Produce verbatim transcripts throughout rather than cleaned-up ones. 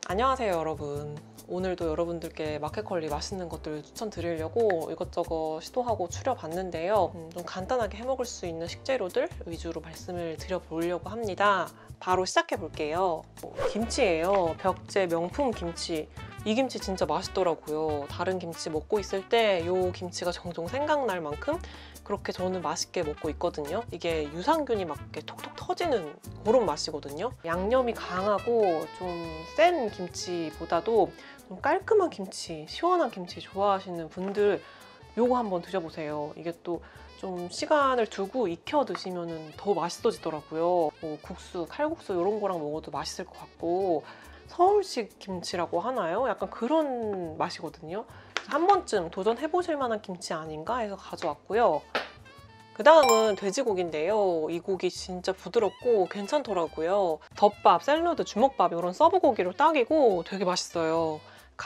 안녕하세요 여러분. 오늘도 여러분들께 마켓컬리 맛있는 것들 추천드리려고 이것저것 시도하고 추려봤는데요. 음, 좀 간단하게 해먹을 수 있는 식재료들 위주로 말씀을 드려보려고 합니다. 바로 시작해 볼게요. 뭐, 김치예요. 벽제 명품 김치. 이 김치 진짜 맛있더라고요. 다른 김치 먹고 있을 때 이 김치가 종종 생각날 만큼 그렇게 저는 맛있게 먹고 있거든요. 이게 유산균이 막 이렇게 톡톡 터지는 그런 맛이거든요. 양념이 강하고 좀 센 김치보다도 좀 깔끔한 김치, 시원한 김치 좋아하시는 분들 요거 한번 드셔보세요. 이게 또 좀 시간을 두고 익혀 드시면 더 맛있어지더라고요. 뭐 국수, 칼국수 이런 거랑 먹어도 맛있을 것 같고 서울식 김치라고 하나요? 약간 그런 맛이거든요. 한 번쯤 도전해보실 만한 김치 아닌가 해서 가져왔고요. 그 다음은 돼지고기인데요. 이 고기 진짜 부드럽고 괜찮더라고요. 덮밥, 샐러드, 주먹밥 이런 서브고기로 딱이고 되게 맛있어요.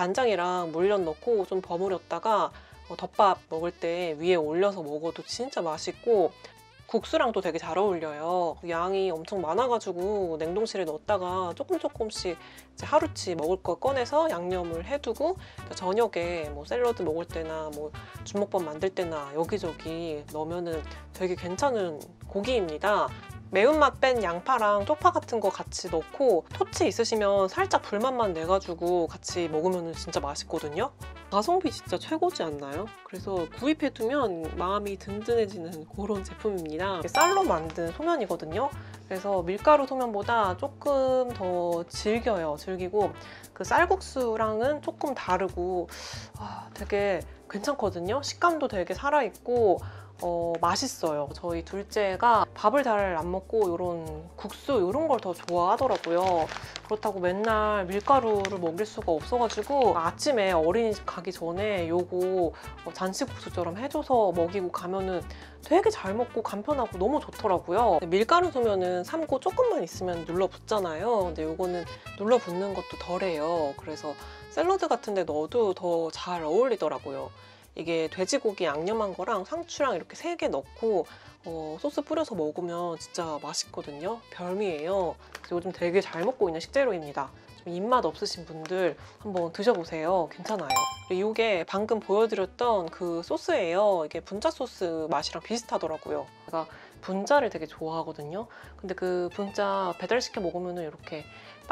간장이랑 물엿 넣고 좀 버무렸다가 덮밥 먹을 때 위에 올려서 먹어도 진짜 맛있고 국수랑도 되게 잘 어울려요. 양이 엄청 많아가지고 냉동실에 넣었다가 조금 조금씩 이제 하루치 먹을 거 꺼내서 양념을 해두고 저녁에 뭐 샐러드 먹을 때나 뭐 주먹밥 만들 때나 여기저기 넣으면은 되게 괜찮은 고기입니다. 매운맛 뺀 양파랑 쪽파 같은 거 같이 넣고 토치 있으시면 살짝 불맛만 내가지고 같이 먹으면 진짜 맛있거든요. 가성비 진짜 최고지 않나요? 그래서 구입해두면 마음이 든든해지는 그런 제품입니다. 쌀로 만든 소면이거든요. 그래서 밀가루 소면보다 조금 더 질겨요. 질기고 그 쌀국수랑은 조금 다르고 아, 되게 괜찮거든요. 식감도 되게 살아있고 어, 맛있어요. 저희 둘째가 밥을 잘 안 먹고 이런 국수 이런 걸 더 좋아하더라고요. 그렇다고 맨날 밀가루를 먹일 수가 없어가지고 아침에 어린이집 가기 전에 요거 잔치국수처럼 해줘서 먹이고 가면은 되게 잘 먹고 간편하고 너무 좋더라고요. 밀가루 소면은 삶고 조금만 있으면 눌러붙잖아요. 근데 요거는 눌러붙는 것도 덜해요. 그래서 샐러드 같은 데 넣어도 더 잘 어울리더라고요. 이게 돼지고기 양념한 거랑 상추랑 이렇게 세 개 넣고 어, 소스 뿌려서 먹으면 진짜 맛있거든요. 별미예요. 그래서 요즘 되게 잘 먹고 있는 식재료입니다. 좀 입맛 없으신 분들 한번 드셔보세요. 괜찮아요. 그리고 이게 방금 보여드렸던 그 소스예요. 이게 분짜 소스 맛이랑 비슷하더라고요. 제가 분짜를 되게 좋아하거든요. 근데 그 분짜 배달시켜 먹으면 이렇게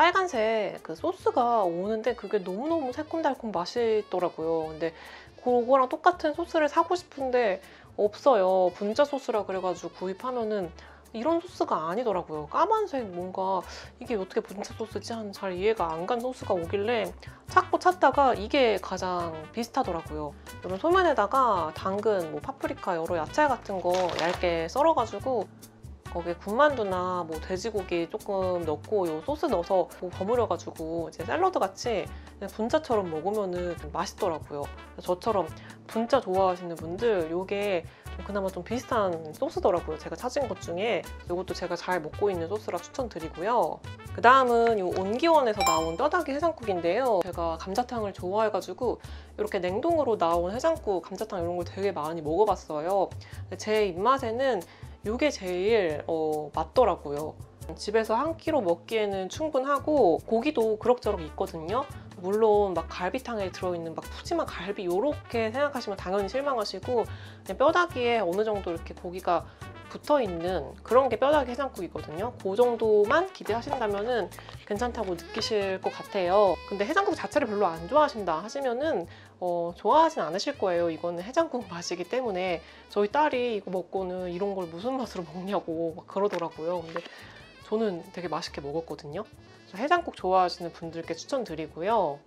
빨간색 그 소스가 오는데 그게 너무너무 새콤달콤 맛있더라고요. 근데 그거랑 똑같은 소스를 사고 싶은데 없어요. 분짜 소스라 그래가지고 구입하면은 이런 소스가 아니더라고요. 까만색 뭔가 이게 어떻게 분짜 소스지 하는 잘 이해가 안 간 소스가 오길래 찾고 찾다가 이게 가장 비슷하더라고요. 이런 소면에다가 당근, 뭐 파프리카 여러 야채 같은 거 얇게 썰어가지고 거기에 군만두나 뭐 돼지고기 조금 넣고 요 소스 넣어서 뭐 버무려가지고 이제 샐러드 같이 그냥 분짜처럼 먹으면은 맛있더라고요. 저처럼 분짜 좋아하시는 분들 요게 그나마 좀 비슷한 소스더라고요. 제가 찾은 것 중에 이것도 제가 잘 먹고 있는 소스라 추천드리고요. 그 다음은 이 온기원에서 나온 뼈다귀 해장국인데요. 제가 감자탕을 좋아해가지고 이렇게 냉동으로 나온 해장국, 감자탕 이런 걸 되게 많이 먹어봤어요. 근데 제 입맛에는 이게 제일 어, 맞더라고요. 집에서 한 끼로 먹기에는 충분하고 고기도 그럭저럭 있거든요. 물론 막 갈비탕에 들어있는 막 푸짐한 갈비 이렇게 생각하시면 당연히 실망하시고 그냥 뼈다귀에 어느 정도 이렇게 고기가 붙어있는 그런 게 뼈다귀 해장국이거든요. 그 정도만 기대하신다면 괜찮다고 느끼실 것 같아요. 근데 해장국 자체를 별로 안 좋아하신다 하시면은 어, 좋아하진 않으실 거예요. 이거는 해장국 맛이기 때문에 저희 딸이 이거 먹고는 이런 걸 무슨 맛으로 먹냐고 막 그러더라고요. 근데 저는 되게 맛있게 먹었거든요. 해장국 좋아하시는 분들께 추천드리고요.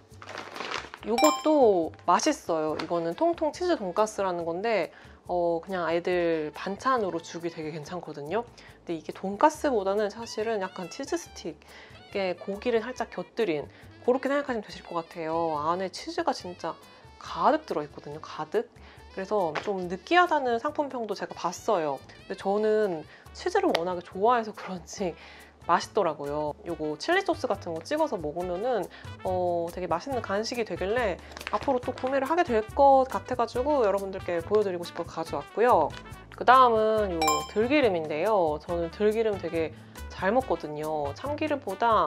이것도 맛있어요. 이거는 통통 치즈 돈가스라는 건데 어, 그냥 아이들 반찬으로 주기 되게 괜찮거든요. 근데 이게 돈가스보다는 사실은 약간 치즈 스틱에 고기를 살짝 곁들인 그렇게 생각하시면 되실 것 같아요. 안에 치즈가 진짜 가득 들어있거든요. 가득. 그래서 좀 느끼하다는 상품평도 제가 봤어요. 근데 저는 치즈를 워낙에 좋아해서 그런지 맛있더라고요. 요거 칠리 소스 같은 거 찍어서 먹으면은 어, 되게 맛있는 간식이 되길래 앞으로 또 구매를 하게 될 것 같아가지고 여러분들께 보여드리고 싶어서 가져왔고요. 그 다음은 요 들기름인데요. 저는 들기름 되게 잘 먹거든요. 참기름보다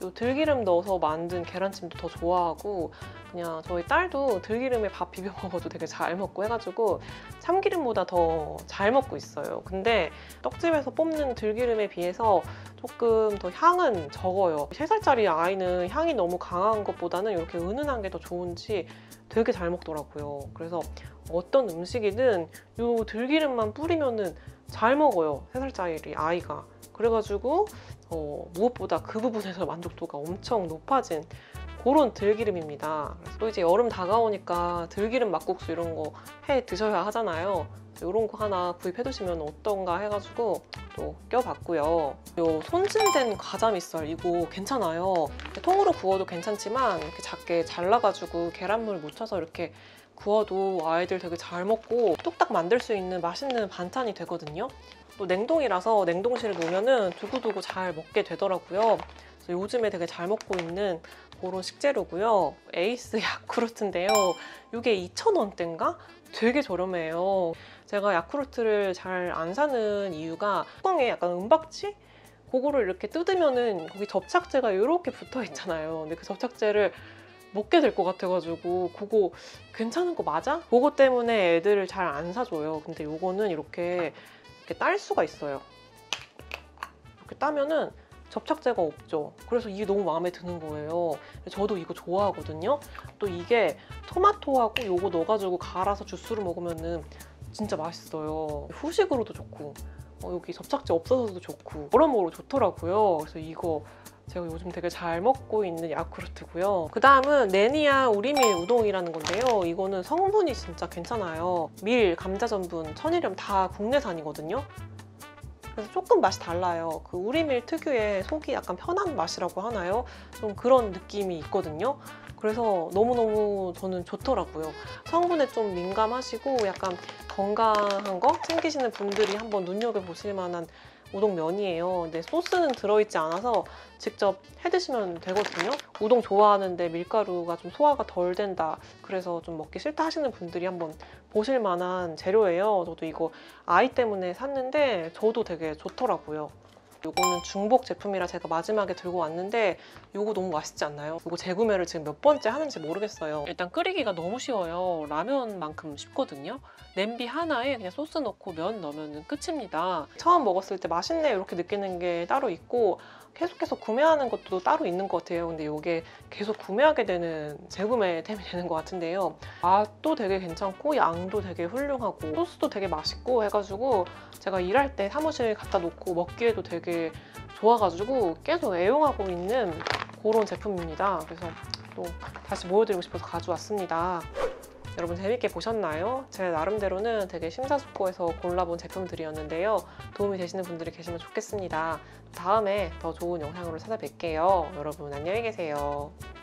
요 들기름 넣어서 만든 계란찜도 더 좋아하고, 그냥 저희 딸도 들기름에 밥 비벼 먹어도 되게 잘 먹고 해가지고 참기름보다 더 잘 먹고 있어요. 근데 떡집에서 뽑는 들기름에 비해서 조금 더 향은 적어요. 세 살짜리 아이는 향이 너무 강한 것보다는 이렇게 은은한 게 더 좋은지 되게 잘 먹더라고요. 그래서 어떤 음식이든 이 들기름만 뿌리면은 잘 먹어요, 세 살짜리 아이가. 그래가지고 어, 무엇보다 그 부분에서 만족도가 엄청 높아진 그런 들기름입니다. 또 이제 여름 다가오니까 들기름 막국수 이런 거 해 드셔야 하잖아요. 이런 거 하나 구입해 두시면 어떤가 해가지고 또 껴봤고요. 요 손질된 과자밑살 이거 괜찮아요. 통으로 구워도 괜찮지만 이렇게 작게 잘라가지고 계란물 묻혀서 이렇게 구워도 아이들 되게 잘 먹고 뚝딱 만들 수 있는 맛있는 반찬이 되거든요. 또 냉동이라서 냉동실에 놓으면 두고두고 잘 먹게 되더라고요. 그래서 요즘에 되게 잘 먹고 있는 그런 식재료고요. 에이스 야쿠르트인데요. 이게 이천 원대인가? 되게 저렴해요. 제가 야쿠르트를 잘 안 사는 이유가 뚜껑에 약간 은박지? 그거를 이렇게 뜯으면은 거기 접착제가 이렇게 붙어 있잖아요. 근데 그 접착제를 먹게 될 것 같아가지고 그거 괜찮은 거 맞아? 그거 때문에 애들을 잘 안 사줘요. 근데 요거는 이렇게, 이렇게 딸 수가 있어요. 이렇게 따면은 접착제가 없죠. 그래서 이게 너무 마음에 드는 거예요. 저도 이거 좋아하거든요. 또 이게 토마토하고 요거 넣어가지고 갈아서 주스로 먹으면은 진짜 맛있어요. 후식으로도 좋고 어, 여기 접착제 없어서도 좋고 여러모로 좋더라고요. 그래서 이거 제가 요즘 되게 잘 먹고 있는 야쿠르트고요. 그 다음은 네니아 우리밀 우동이라는 건데요. 이거는 성분이 진짜 괜찮아요. 밀, 감자 전분, 천일염 다 국내산이거든요. 그래서 조금 맛이 달라요. 그 우리밀 특유의 속이 약간 편한 맛이라고 하나요? 좀 그런 느낌이 있거든요. 그래서 너무너무 저는 좋더라고요. 성분에 좀 민감하시고 약간 건강한 거 챙기시는 분들이 한번 눈여겨보실 만한 우동면이에요. 근데 소스는 들어있지 않아서 직접 해드시면 되거든요. 우동 좋아하는데 밀가루가 좀 소화가 덜 된다, 그래서 좀 먹기 싫다 하시는 분들이 한번 보실 만한 재료예요. 저도 이거 아이 때문에 샀는데 저도 되게 좋더라고요. 요거는 중복 제품이라 제가 마지막에 들고 왔는데 요거 너무 맛있지 않나요? 요거 재구매를 지금 몇 번째 하는지 모르겠어요. 일단 끓이기가 너무 쉬워요. 라면만큼 쉽거든요. 냄비 하나에 그냥 소스 넣고 면 넣으면 끝입니다. 처음 먹었을 때 맛있네 이렇게 느끼는 게 따로 있고 계속해서 구매하는 것도 따로 있는 것 같아요. 근데 이게 계속 구매하게 되는 재구매템이 되는 것 같은데요. 맛도 되게 괜찮고 양도 되게 훌륭하고 소스도 되게 맛있고 해가지고 제가 일할 때 사무실 갖다 놓고 먹기에도 되게 좋아가지고 계속 애용하고 있는 그런 제품입니다. 그래서 또 다시 보여드리고 싶어서 가져왔습니다. 여러분 재밌게 보셨나요? 제 나름대로는 되게 심사숙고해서 골라본 제품들이었는데요. 도움이 되시는 분들이 계시면 좋겠습니다. 다음에 더 좋은 영상으로 찾아뵐게요. 여러분 안녕히 계세요.